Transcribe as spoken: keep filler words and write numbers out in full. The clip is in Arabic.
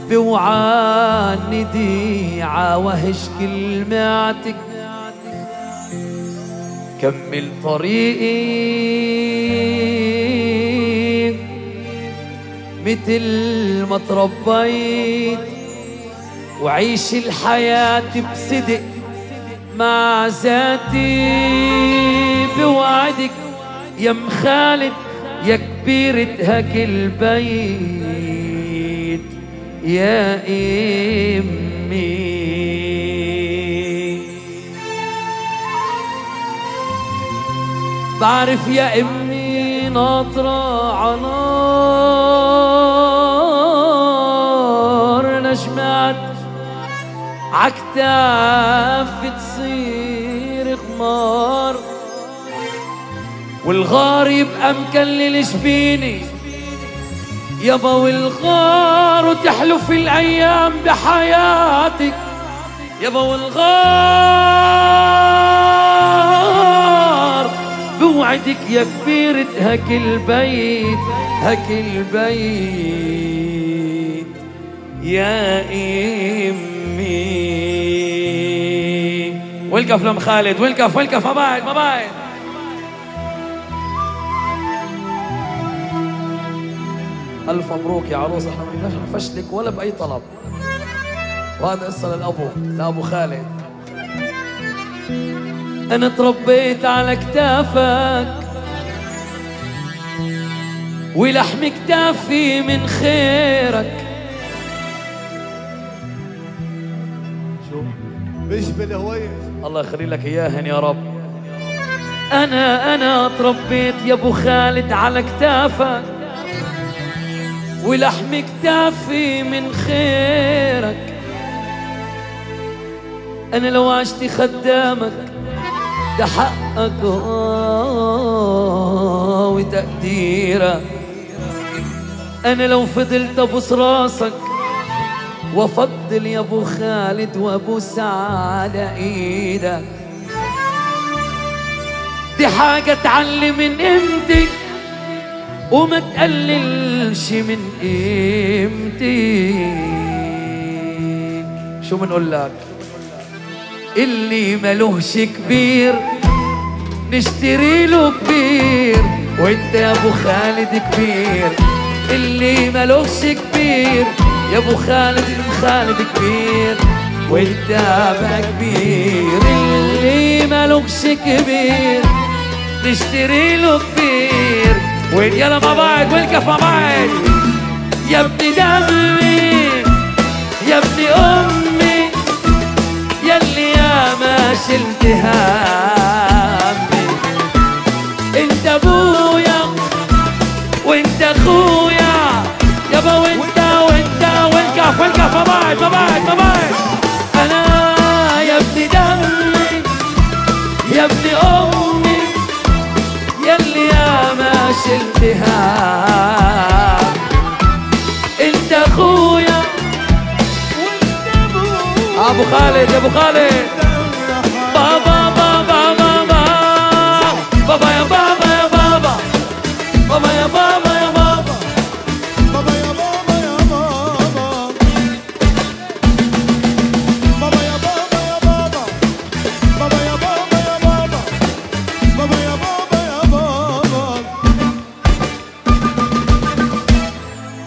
بوعاني ديعة وهش كلماتك كمل طريقي مثل ما تربيت وعيش الحياة بصدق مع ذاتي بوعدك يا مخالد يا كبيرة هاك البيت يا امي. بعرف يا امي ناطرة عنار نجمات عكتاف تصير خمار والغار يبقى مكلل جبيني يابا والغار وتحلف الايام بحياتك يابا والغار بوعدك يا كبيرة هاك البيت هاك البيت يا امي. والكف لم خالد والكف والكف ما بعد ما بعد. ألف مبروك يا عروس، احنا ما بدناش نفشلك ولا بأي طلب. وهذا قصة للأبو لأبو خالد. أنا تربيت على كتافك ولحم كتافي من خيرك. شو؟ بيشبه الهوية. الله يخلي لك إياهن يا رب. أنا أنا تربيت يا أبو خالد على كتافك ولحم كتافي من خيرك. أنا لو عشت خدامك ده حقك وتقديرك. أنا لو فضلت أبوس راسك وأفضل يا أبو خالد وأبوس على إيدك. دي حاجة تعلي من قيمتك وما تقللش من قيمتك. شو منقول لك؟ اللي ملوهش كبير نشتري له كبير وانت يا ابو خالد كبير. اللي ملوهش كبير يا ابو خالد خالد كبير وانت بقى كبير. اللي ملوهش كبير نشتري له كبير وين يلا مع بعض والكف مع بعض. يا ابني دمي يا ابني امي ياللي يا ما شلت همي. انت ابويا وانت اخويا يابا وانت وانت والكف والكف مع بعض مع بعض مع بعض. انا يا ابني دمي يا ابني امي ياللي يا ما شلت هم. انت اخويا وانت ابويا. ابو خالد يا ابو خالد